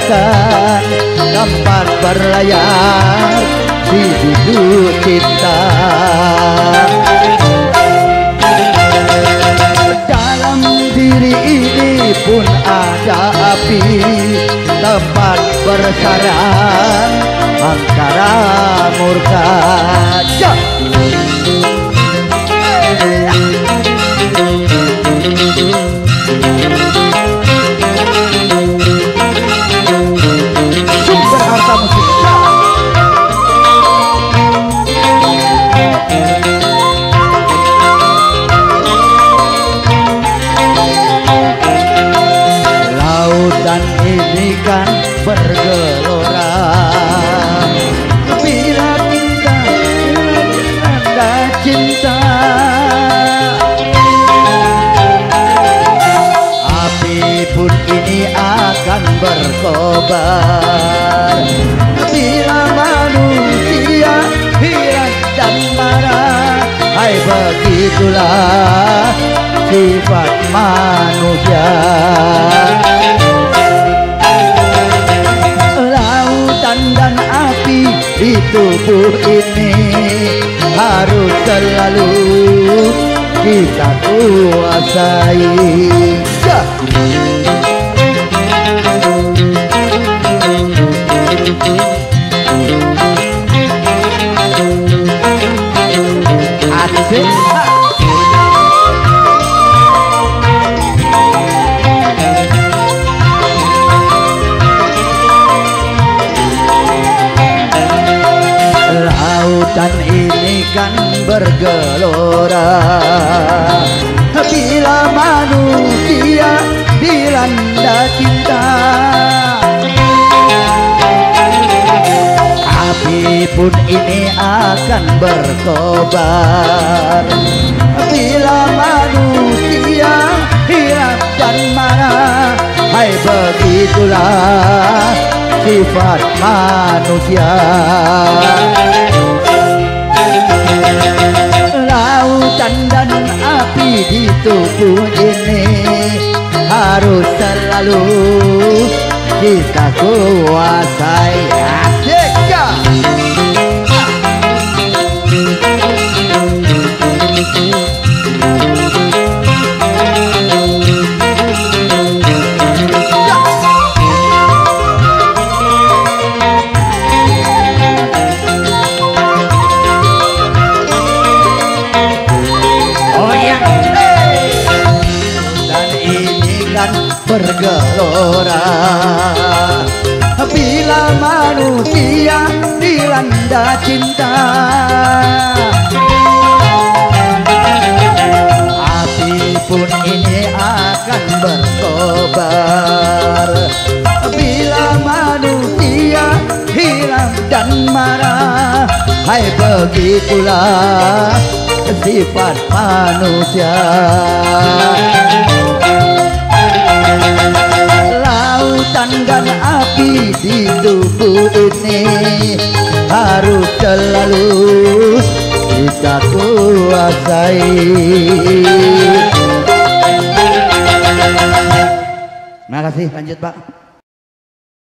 bukan tempat berlayar di hidup kita. Dalam diri ini pun ada api, tempat bersarang angkara murka. Sumber harta musik. Lautan ini kan bergelora, bila kita ada cinta. Api pun ini akan berkobar, bila manusia hirang dan marah. Hai, begitulah sifat manusia. Lautan dan api di tubuh ini harus selalu kita kuasai. Asik. Lautan ini kan bergelora, bila manusia dilanda cinta. Api pun ini akan berkobar, bila manusia hirap dan marah. Hai, begitulah sifat manusia. Lautan dan api di tubuh ini harus selalu kita kuasai. Asik ya. Bergelora, bila manusia dilanda cinta. Api pun ini akan berkobar, bila manusia hilang dan marah. Hai, begitulah sifat manusia. Lautan dan api di tubuh ini harus selalu kita kuasai. Makasih, lanjut Pak.